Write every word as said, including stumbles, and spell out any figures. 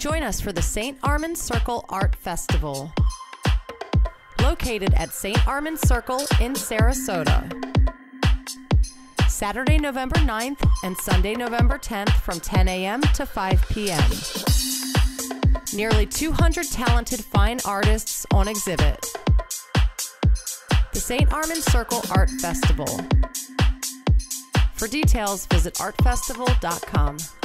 Join us for the St Armands Circle Art Festival, located at St Armands Circle in Sarasota. Saturday, November ninth and Sunday, November tenth from ten a.m. to five p.m. Nearly two hundred talented fine artists on exhibit. The St Armands Circle Art Festival. For details, visit art festival dot com.